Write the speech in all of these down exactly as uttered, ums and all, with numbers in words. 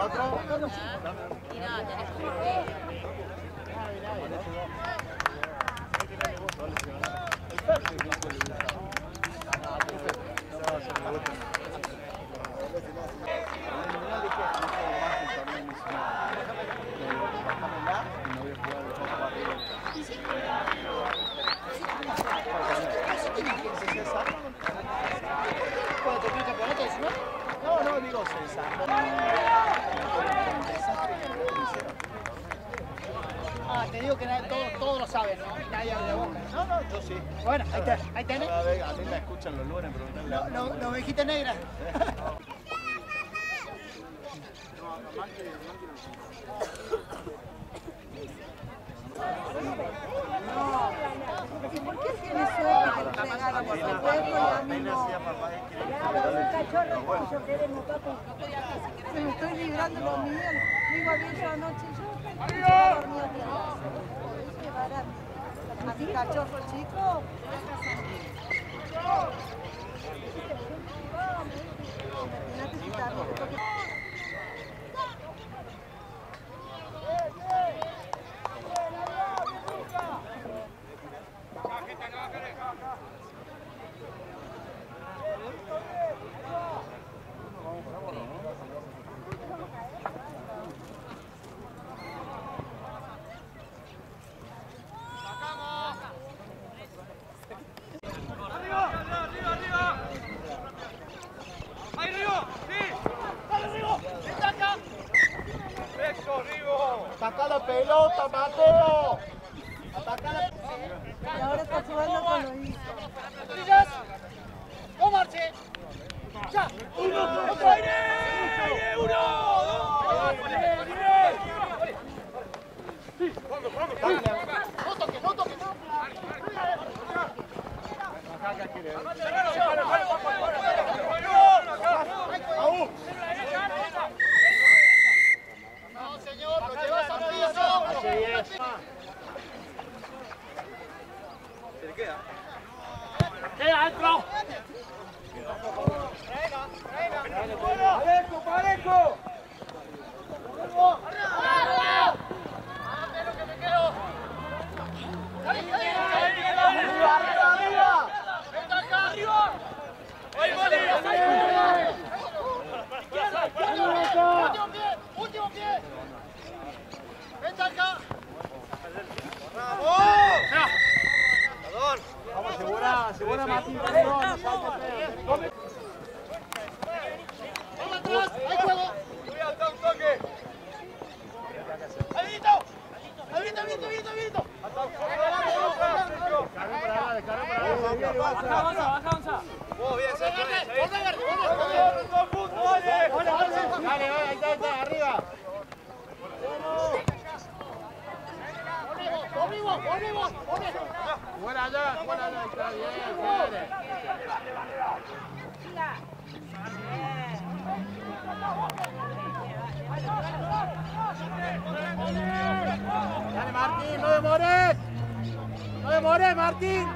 otro. Y nada, tenés como que... No, no, digo César. Ah, te digo que nadie, todos, todos lo saben, ¿no? Y nadie abre la boca. No, no, yo sí. Bueno, ahí, te, ahí tenés. A ver, a mí me escuchan los lunes, preguntarle. No, no, no me dijiste negra. ¿Por qué tiene suerte que le regalan por el cuerpo y a mí no? Claro, un cachorro tuyo, queremos, papi. Se me estoy librando lo mío. Digo, había yo anoche, yo estaba dormido aquí en casa. Podés llevar a, a mi cachorro chico. ¡Ataca la pelota, Mateo! ¡Ataca la Y ahora está jugando con los hijos. ¡Brillas! ¡No marche! ¡Ya! ¡Uno! ¡Otro aire! ¡Aire! ¡Uno! ¡Dos! ¡Vamos, vamos! ¡No toques, no toques! ¡No, señor! ¡Lo llevas al piso! ¿Se le queda? ¡Queda adentro! ¡Parejo, parejo! ¡Arriba, arriba, arriba! ¡Venga acá, arriba! ¡Ahí vale! ¡Último pie! ¡Último pie! ¡Vente acá! ¡Vamos! Vamos, segura, segura Martín. ¡Vamos atrás! ¡Hay juego! ¡Cuidado, un toque! ¡Abierto! ¡Abierto, abierto, abierto, abierto! Muy bien, Sergio. ¡Volta, Gardi! ¡Volta! Dale, ahí está, ahí está, arriba. ¡Volvimos! ¡Volvimos! ¡Volvimos! Buena allá, buena allá, está bien, dale, Martín, no demores. No demores, Martín.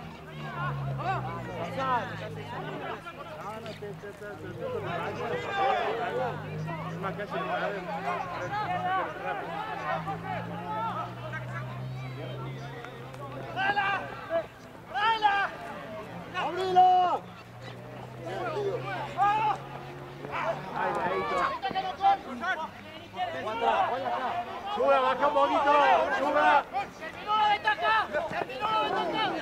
¡Dala! ¡Dala! ¡Abrilo! Sube, baja un poquito. Sube. ¡Terminó la ventaja! ¡Terminó la ventaja!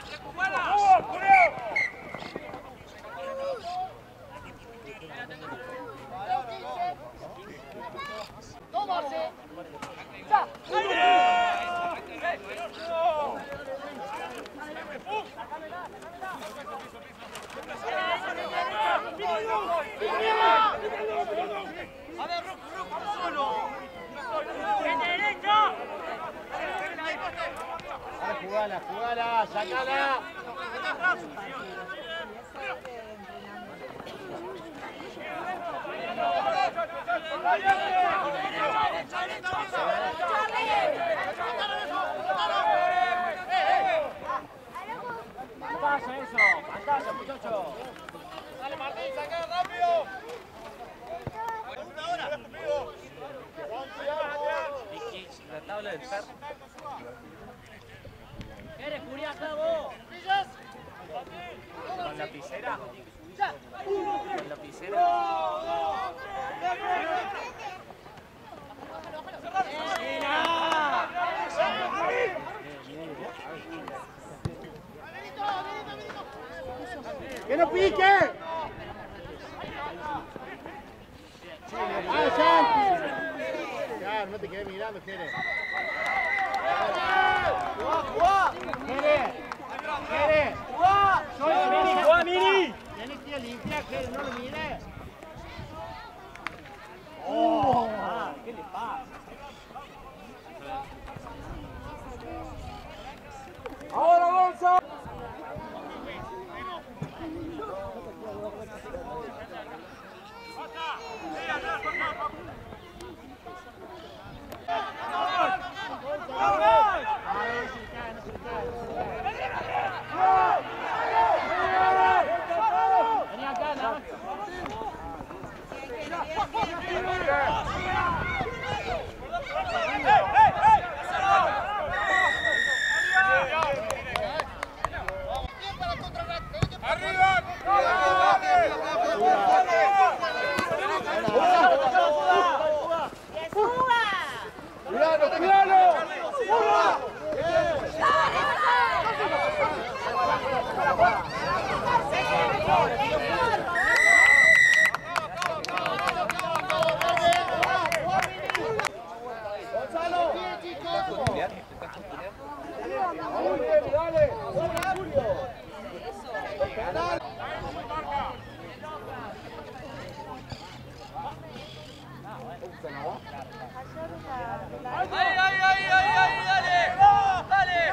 ¡Arriba! Sacala, sacala. Pantalla eso, pantalla muchachos. Dale Martín, saca rápido. La tabla del perro. ¿Qué eres, Julián, vos? Con lapicera. Con lapicera. ¡Que no pique! ¡Ah, Santi! Claro, no te quedé mirando, Jere. ¡Jugá, jugá! ¡Jere! ¡Jere! ¡Jugá! ¡Mini, jugá, Mini! Tenés que ir a limpiar, Jere, no lo mires. ¡Oh! Ah, ¿qué le pasa? ¡Ahora, Gonzo! Vení acá, ¿no? ¡Cuidado, cuidado! ¡Gonzalo! ¡Dale! ¡Ahí, ahí, ahí, ahí, ahí! ¡Dale! ¡Dale!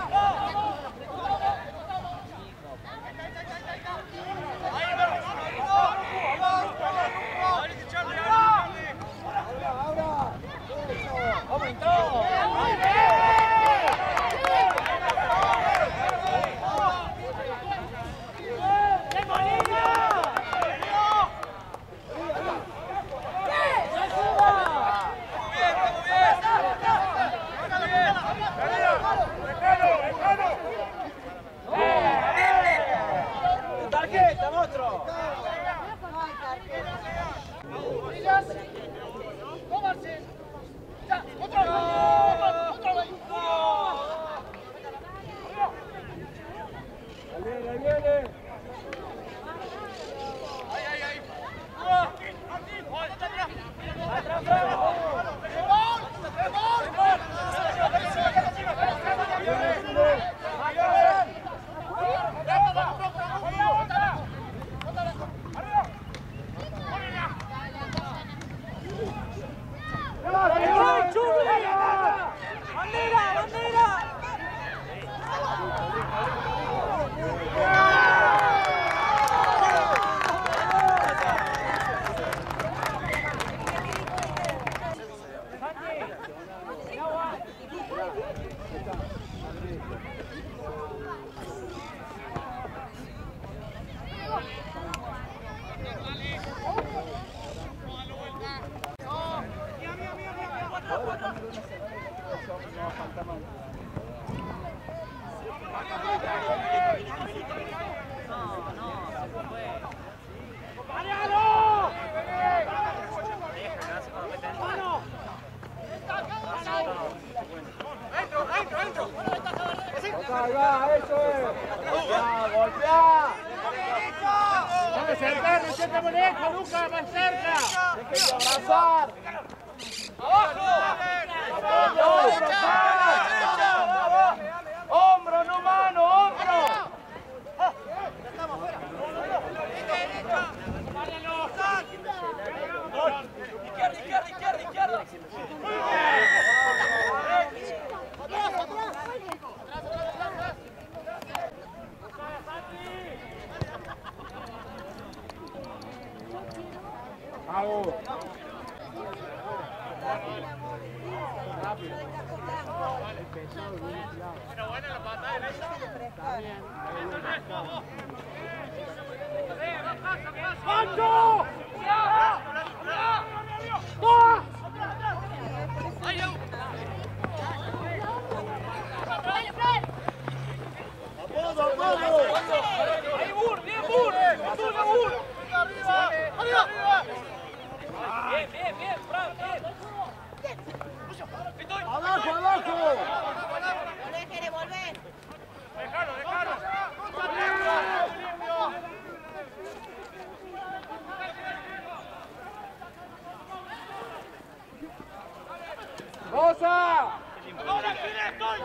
¡Tarjeta, monstruo! Ahí viene. Ahí va, eso es. Golpea, golpea. Dale cerca, no se te molesta, Lucas, más cerca. Déjate abrazar. Hombro, no mano, hombro. Izquierda, izquierda, izquierda, izquierda. Pero buena la patada derecha. Está bien. ¡Pancho! ¡Toma! ¡Ahí, Bur! ¡Bien, Bur! ¡Arriba, Bur! ¡Arriba! ¡Arriba! Bien, bien, bien, Fran, bien. ¡Abajo, abajo! Volvé, Jere, volvé. ¡Dejalo, dejalo! ¡Rosa! ¡Ahora sí estoy!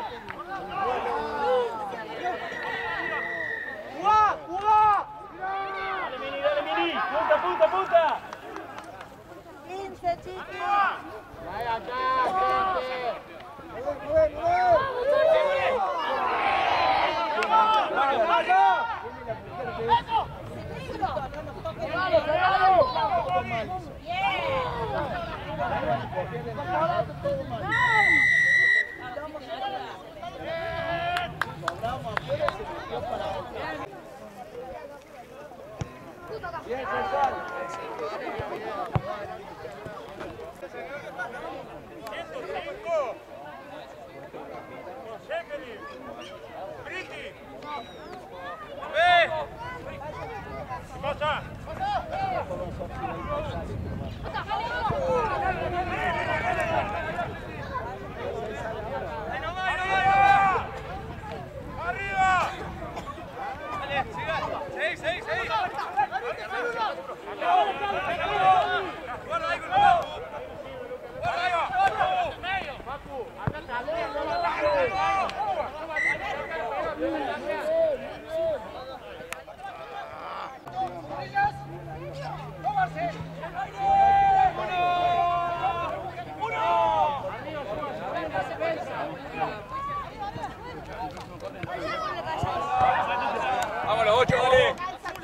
¡Jugá! ¡Jugá! ¡Dale, Mini, dale, Mini! ¡Punta, punta, punta! quince, chicos. ¡Vaya acá, gente! Bien, César. ciento cinco. Josefeli. Briti. ¡Ve! Cosa. ¡Ahí no va, ahí no va, ahí no va! ¡Arriba! Dale, siga. Seguí, seguí, seguí. Guarda ahí, Gustavo. Guarda ahí, Gustavo. Papu, acá sale, no lo ataques. Vamos los ocho, dale.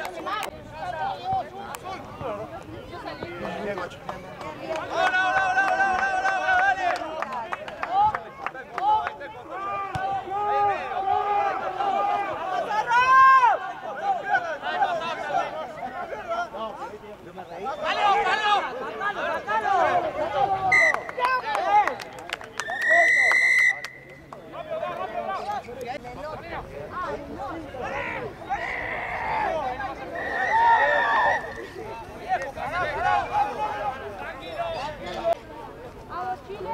¡Ahora, ahora, ahora, ahora, ahora, ahora, dale! ¡Vamos, Chile!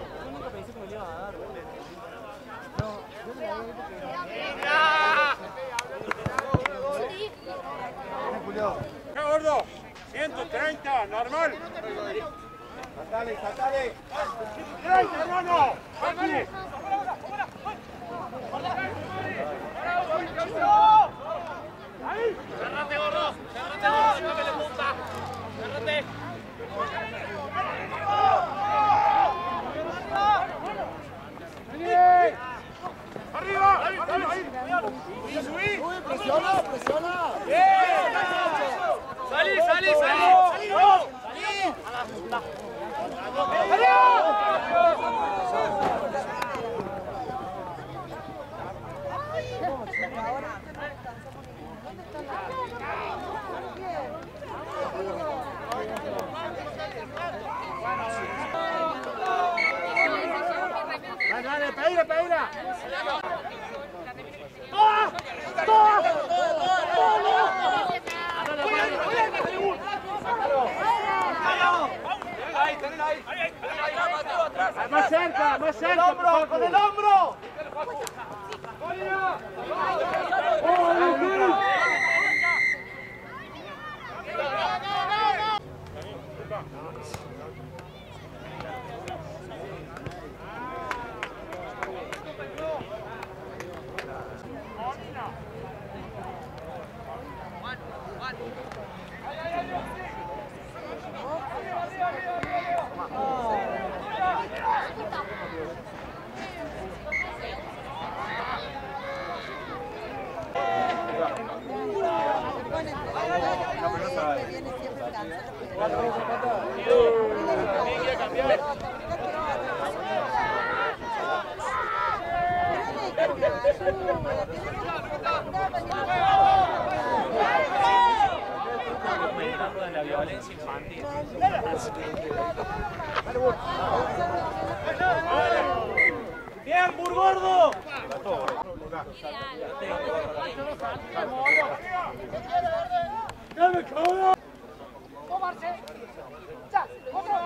¿Qué gordo? ciento treinta, normal. Saltale, saltale. treinta, hermano. Aquí. Ahí. ¡Cerrate, gordo! ¡Cerrate, gordo! ¡Cámele punta! ¡Cerrate! ¡Arriba! ¡Ahí, ahí, ahí! ¡Subí! ¡Presiona, presiona! ¡Bien! ¡Salí, salí, salí! ¡Salí! Dale, dale, pedila, pedila. ¡Toma! ¡Toma! Ahí, tenés ahí. Ahí, ahí, ahí, Mateo, atrás. Más cerca, más cerca. ¡Con el hombro, con el hombro! Viene siempre cansado. De la violencia infantil. Bien, Burgordo. ¡Dame, cabrón! ¡Tomarse! ¡Ya! ¡Otro!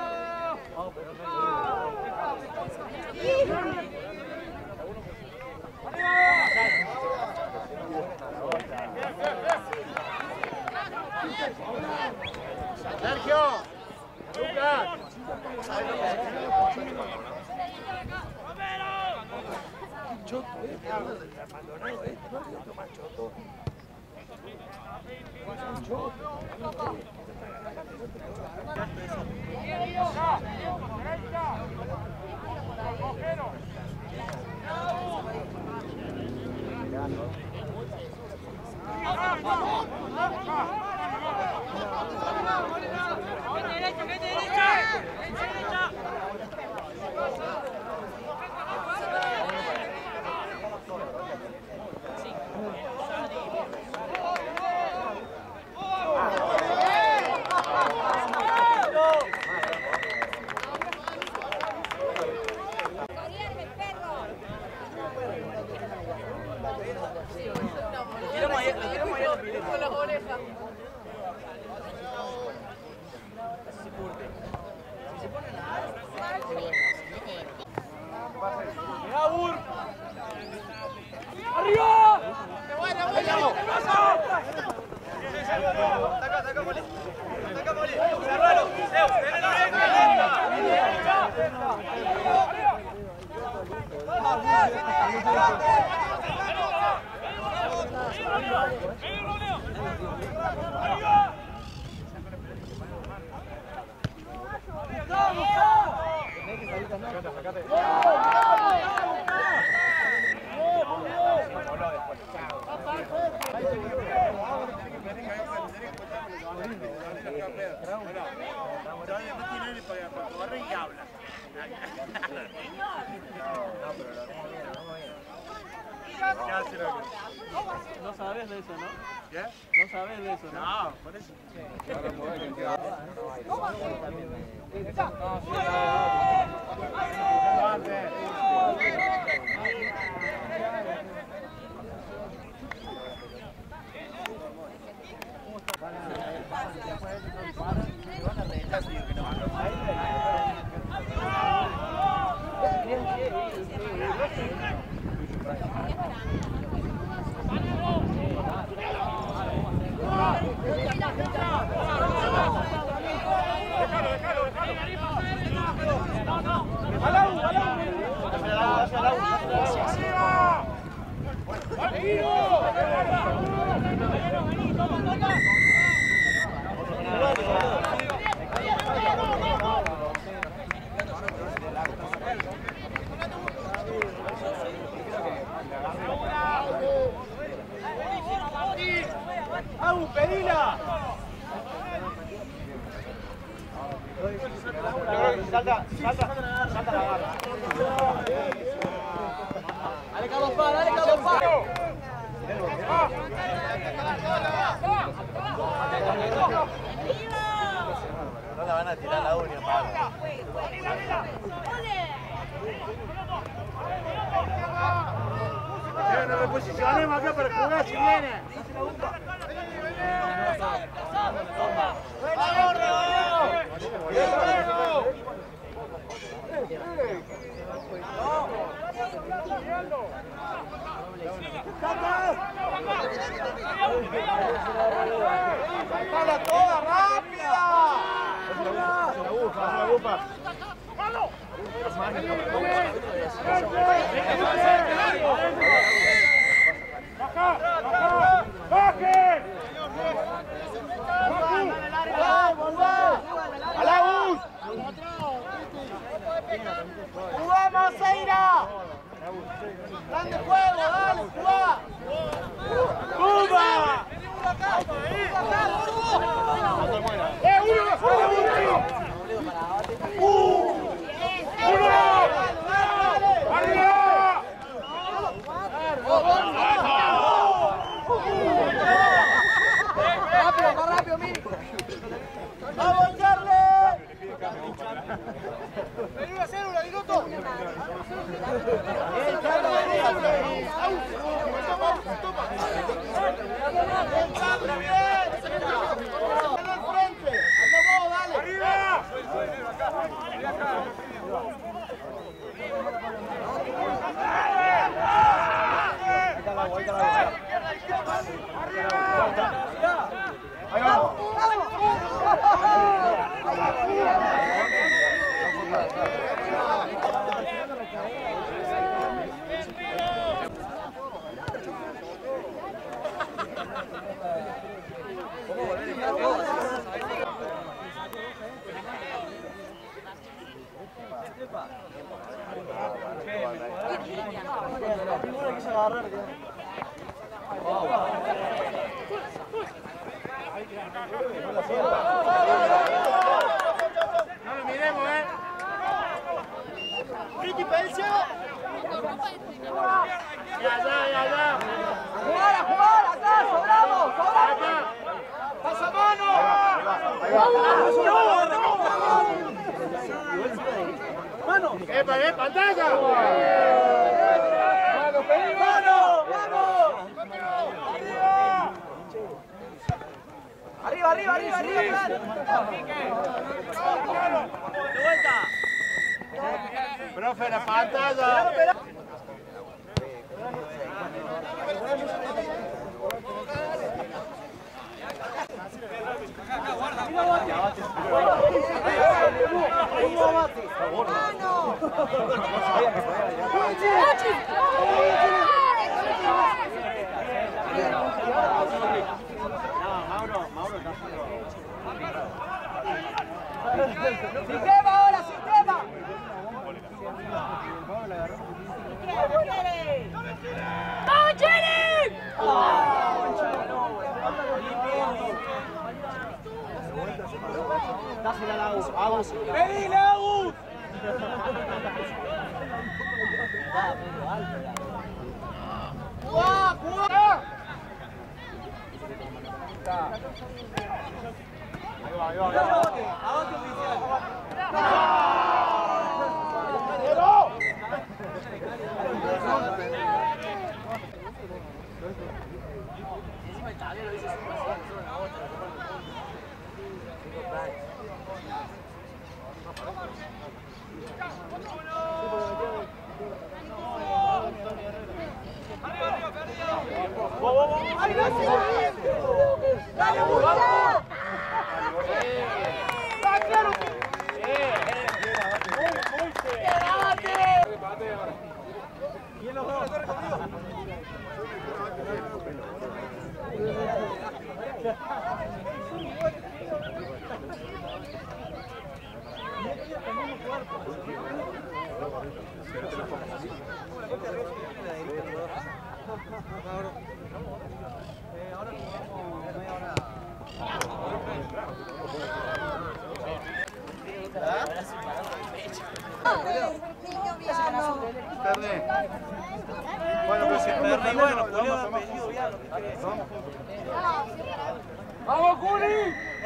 Sergio, Lucas. No sabes de eso, ¿no? ¿Qué? No sabes de eso, ¿no? No, por eso. ¡Agu, pedila! Salta, salta, salta la barra. ¡Dale, Carlos Paz! ¡Dale, Carlos Paz! No la van a tirar la uña, Pablo. Nos reposicionemos acá para jugar si viene. ¡Saltala toda rápida! Se la bufa, se la bufa. ¡Baja! ¡Baja! ¡Baje! ¡A la bus! ¡Jugamos, Seira! ¡Grande juego! ¡Dale, jugá! ¡Cuba! ¡Eh, uno! ¡Uno! ¡Uh! No lo miremos, ¿eh? Ricky Pelcio. Ya, ya, ya, ya. ¡Jugar, a jugar! ¡Acá! ¡Sobramos! ¡Sobramos! ¡Pasa mano! ¡Mano! ¡Epa, eh! ¡Pantalla! ¡Mano! ¡Mano! ¡Vamos! ¡Arriba, arriba, arriba, arriba! ¡De vuelta! Profe, la pantalla. Mauro, Mauro, ¡sistema ahora, sistema! ¡Vamos, Jenny! Dásela a Agus, Agus. ¡Pedile, Agus! ¡Guau, guau! Ahí va, ahí va, ahí va. Agote oficial. Encima el tablero dice cinco a cero, solo en agosto. ¡Ay, gracias! ¡Dale, Bulla! ¿Quién lo juega? ¡Corre conmigo! Ahora jugamos media hora. Niño Viano. Perdé. Bueno, pues si Perdí, bueno, Julio ha pedido Viano. ¡Vamos, Juli!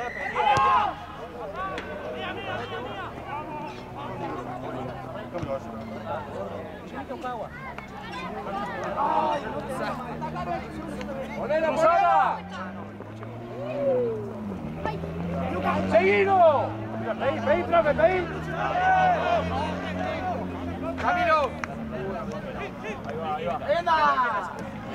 ¡Ponela, ponela! ¡Seguilo! ¡Pedí, pedí, profe, pedí! ¡Camilo! Ahí va, ahí va. ¡Enda!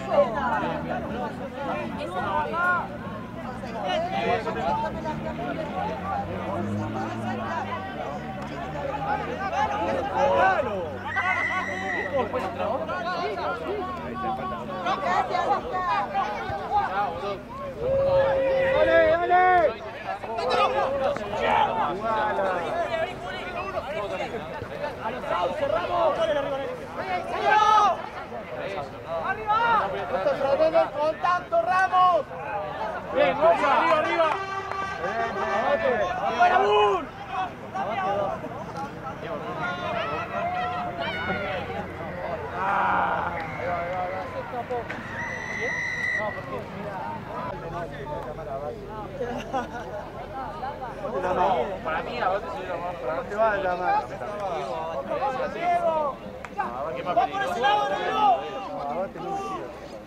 Gracias, Oscar. ¡Dale, dale! ¡Cerramos! ¡Arriba! ¡Está frenando el contacto, Ramos! ¡Bien, Rosa! ¡Arriba, arriba! ¡Fuera, Bull! Para mí, a vos te subieron más para no te va a llamar. ¿Qué más peligroso? A vos te lo sigo.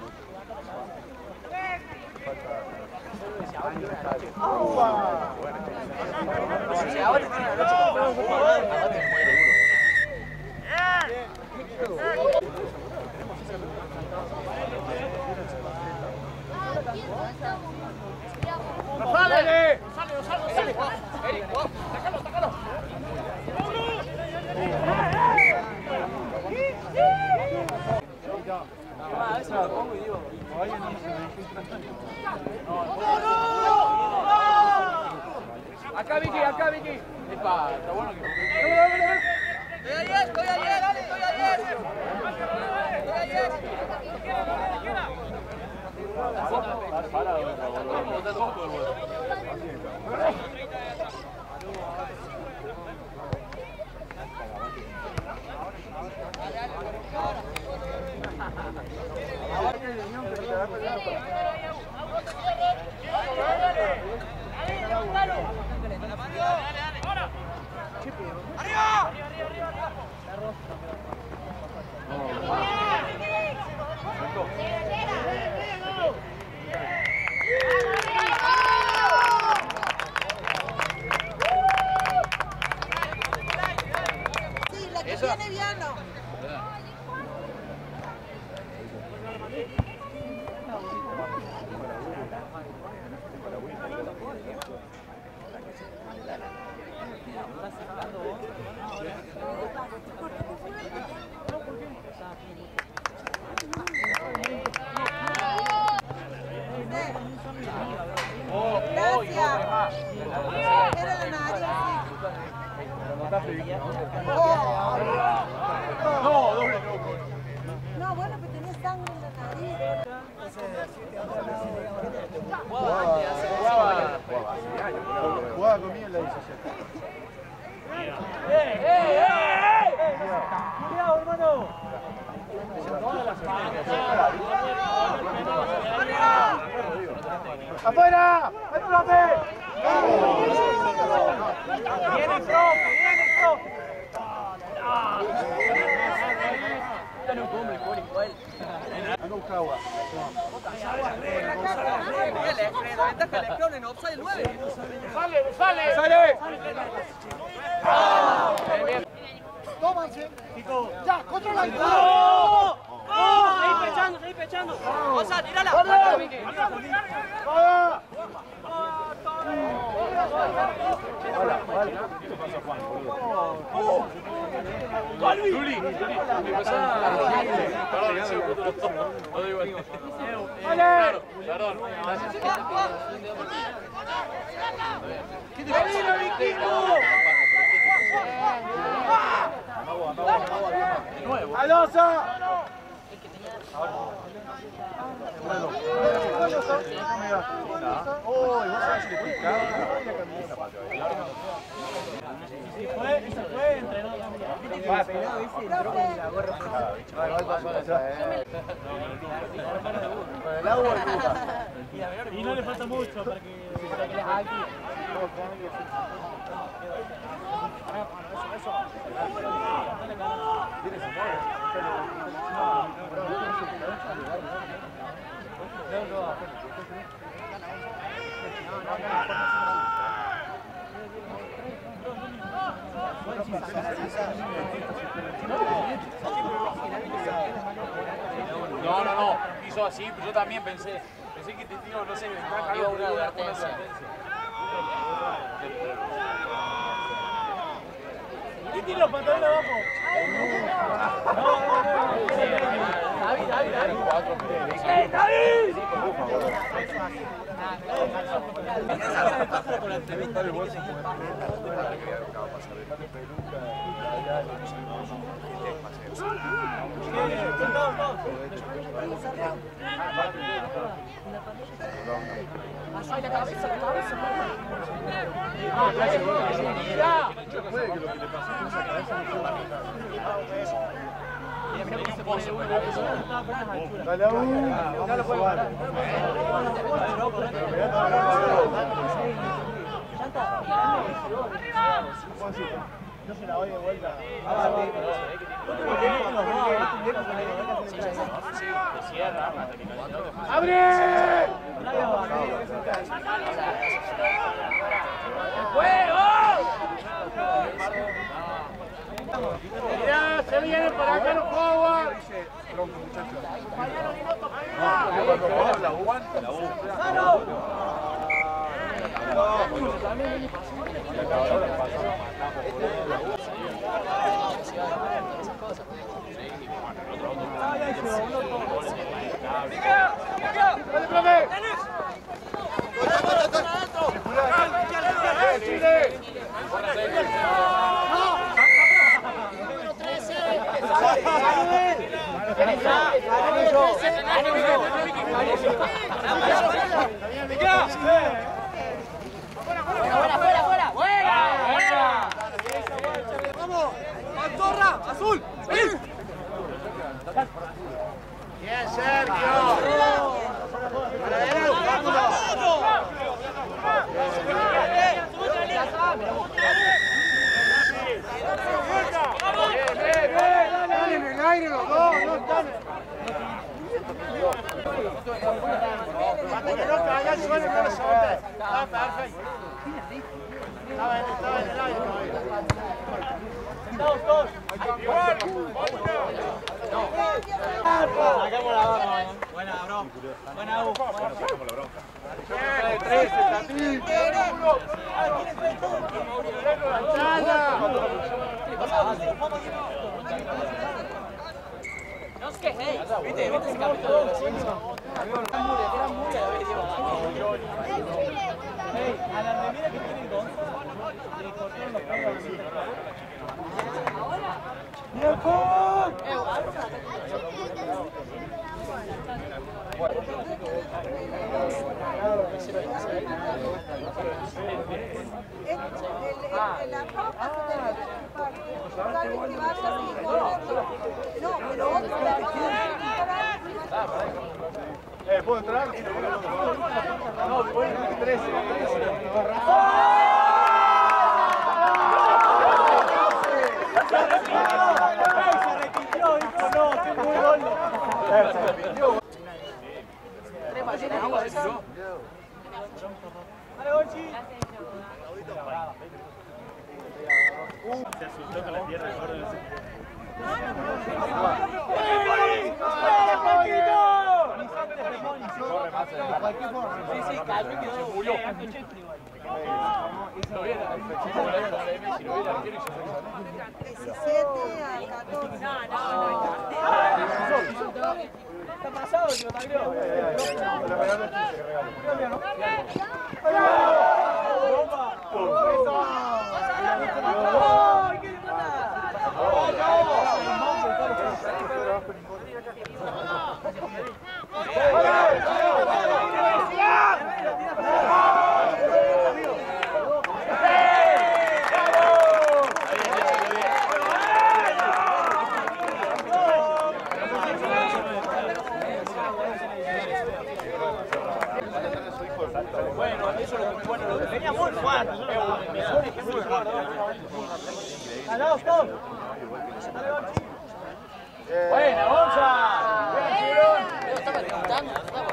Si ahora te tiene la noche con un jugador, ahora te muere duro. ¡Sale! ¡Sale, sale, sale! ¡Sácalo, sácalo! Epa, está bueno que... Estoy ayer, estoy ayer, dale, estoy ayer. Estoy ayer. Sí, la que tiene Viano. No, doble no. No, bueno, que tenía sangre en la nariz. Jugaba conmigo en la diecisiete. Cuidado, hermano. ¡Afuera! ¡Ayúdame! Viene el profe, viene el profe. Anda a buscar agua. Ventaja electrón en offside nueve. ¡Sale, sale! ¡Sale! Tómanse. ¡Ya, controla! Ahí pechando, ahí pechando. Osa, tírala. Luli, me pasó. Perdón, no sé, lo digo igual. Claro, perdón. ¿Qué te pasa? ¡Alonso! ¡Oh, y vos sabés si le picaba! Sí, fue, esa fue, entrenó también. Y no le falta mucho para que les haga aquí. No, no, no, hizo así, yo también pensé. Pensé que te tiró, no sé, ventaja, algo, una advertencia. ¿Quién tiene los pantalones abajo? No, no, no. David, David, David. ¡Eh, David! Por la tremenda que tiene. Ay, la cabeza, la cabeza. Puede que lo que le pasó en esa cabeza no fue dale a uno, vamos a jugar. No se la doy de vuelta. ¡Abre! Mirá, se viene para acá los Howard. Pronto, muchachos. Cuando Howard la aguanta, la busca. ¡Chile! Fuera, fuera, fuera. Buena. ¡Vamos! ¡Pantorra! ¡Azul! ¡Ven! Bien, Sergio. Para adelante. Están en el aire los dos, no están. Para que no caigan, suelen no lo solten. Ah, perfecto. Estaba en, estaba en el aire todavía. ¡Dos, dos! Sacamos la barra. Buena, bro. Buena, U. Tres, Tatín. No os quejéis. Viste, viste ese capítulo de los Simpsons. Era mure, era mure. Hey, a la remera que tiene Gonza, le cortaron los pelos a la mitad. La ropa se debe ocupar. Cada vez que vayas y con otro. No, pero otro la va a Eh, ¿puedo entrar? No, puedo entrar trece. Se asustó con la tierra, gordo. Sí, sí, calme que se murió. diecisiete a catorce. Está pasado el que lo taglió. ¡Ay, qué bueno, eso lo que bueno, lo que tenía muy fuerte. Mejor ejemplo de fuerte. ¡Ganados todos! ¡Buena, Gonza! Pero estaba levantando, estaba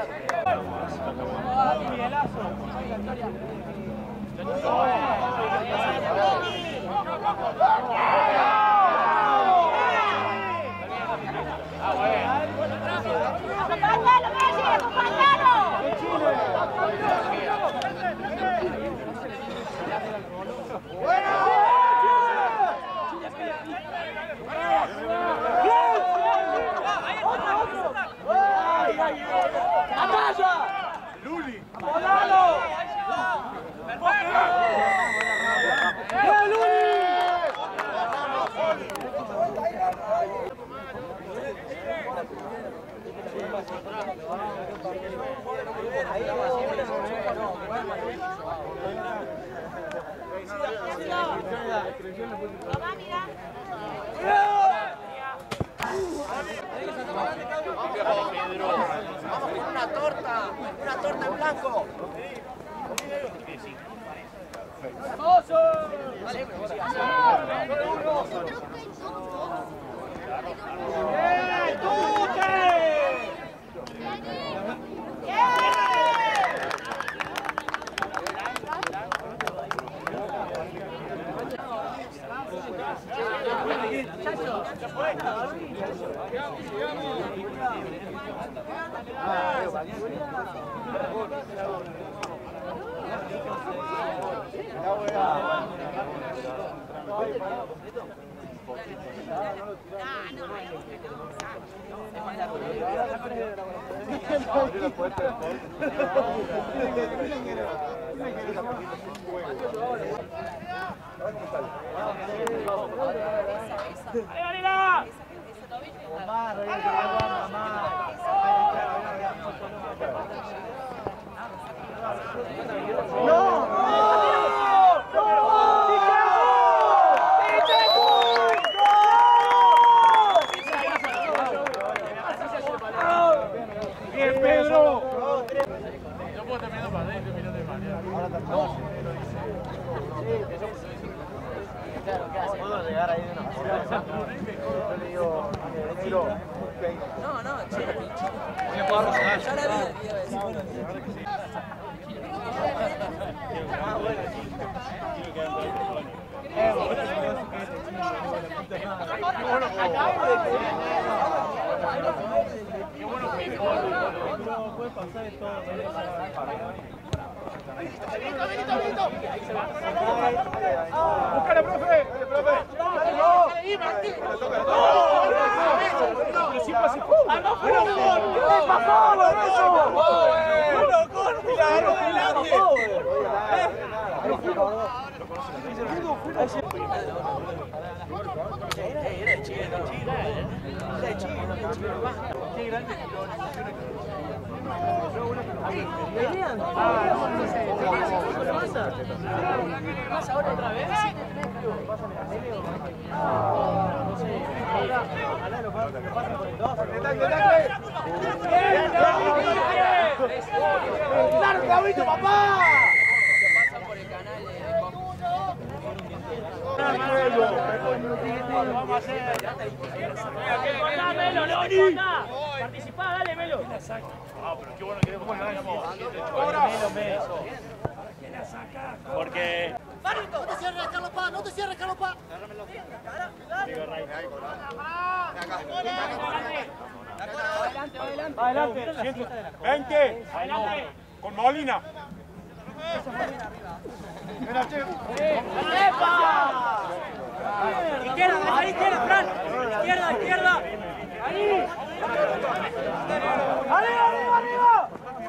¡Luli! ¡Volalo! ¡Eh, Luli! Vamos con una torta, una torta en blanco. ¡Eh, Tute! ¡Ahí, Vanilla! Bien, Pedro. No puedo terminar para adentro, mirate de manera. Ahora tampoco. Claro, ¿qué hace? ¿Puedo llegar ahí de una forma? Yo le digo, tiro. No, no, chino, chino. Ya la vi el video ese. Ah, bueno, Qué bueno que no puede pasar de todo. ¡Búscale, profe! ¡Profe! ¡Ahí, Martín! ¡Pero siempre hace fútbol! ¡Ah, no, pero gol! ¿Qué pasó, Lorenzo? ¡Bueno, gol! ¡Y la agarró delante! Era el chile, era el chile. Era el chile, era el chile. Qué grande. ¿Pelean? ¿Qué pasa ahora otra vez? ¿Pasa en la tele o no sé? Ojalá lo pasa por el dos. ¡Claro, Gabito, papá! Se pasa por el canal de Vamos a hacer. ¡Cortá, Melo, Loni! ¡Participá, dale, Melo! Ah, pero qué bueno que después lo ganamos. Melo, Melo. Porque... ¡No te cierres, Carlos Paz! ¡No te cierres, Carlos Paz! Adelante, adelante. veinte. Con Molina. ¡Izquierda, ahí, izquierda, Fran! ¡Izquierda, izquierda! ¡Ahí! ¡Arriba, arriba, arriba!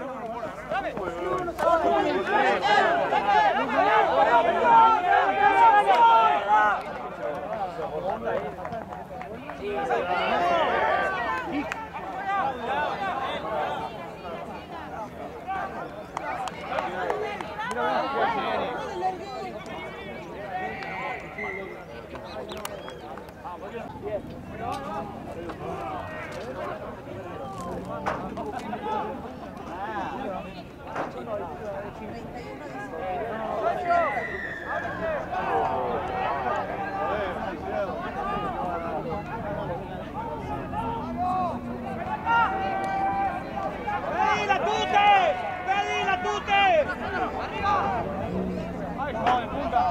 ¡Pedila, Tute! ¡Pedila, Tute! ¡Ay, no, de punta!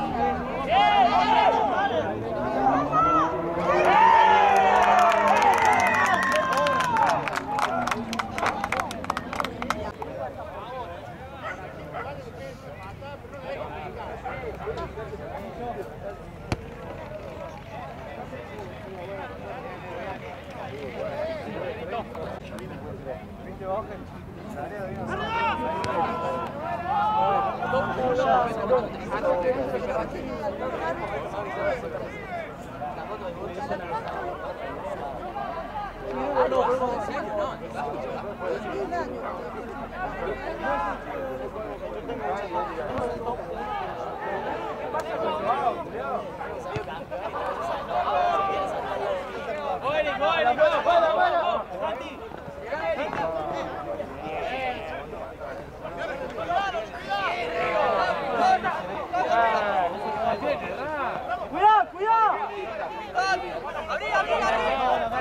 ¡Cuidado, cuidado! ¡Abrí, abrí, abrí!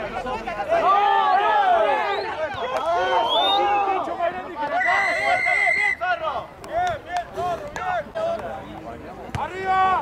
¡Arriba!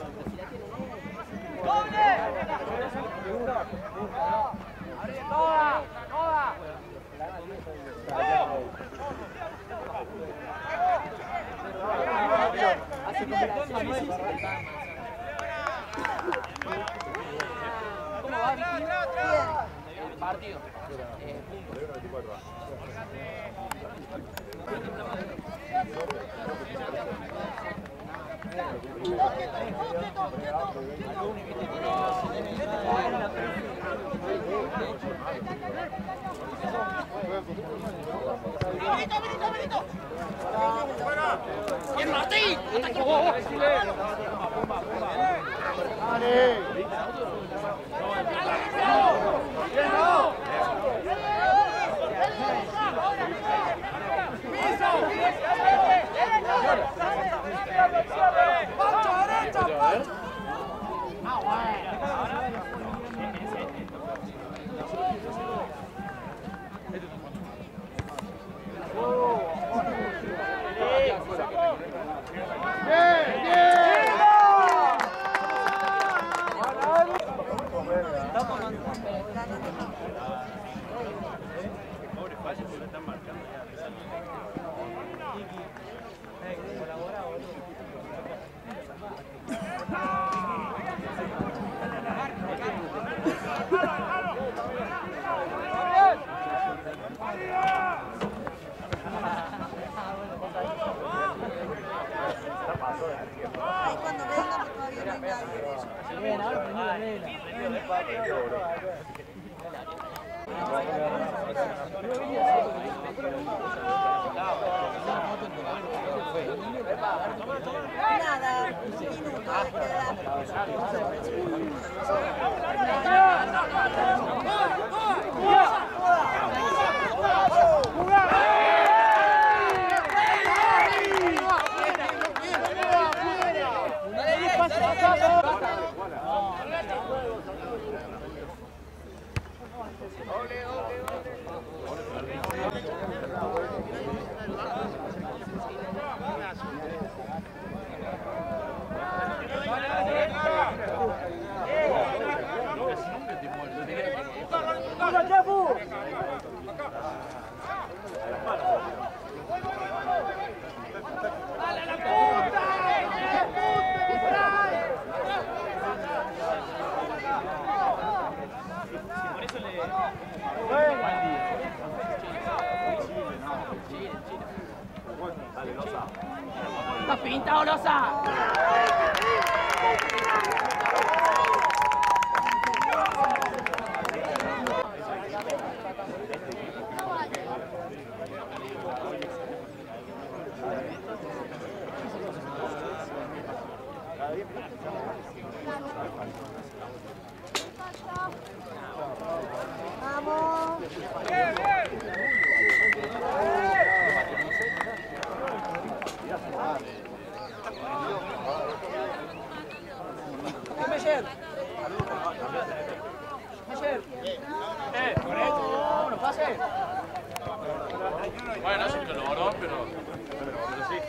¡Doble! partido. Eh, punto. ¡Bien, Martín! Ahí cuando vengan todavía no hay nadie de eso. Si ven, ahora prendí la vela. Nada, un minuto de quedar. ¡Está pintado, Loza! Vamos. ¡Bien, bien! Meyer. Meyer. Eh, con esto. No, no pase. Bueno, sí que lo logró, pero, pero sí.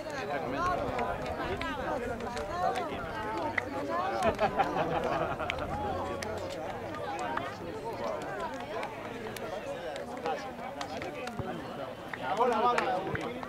Hola,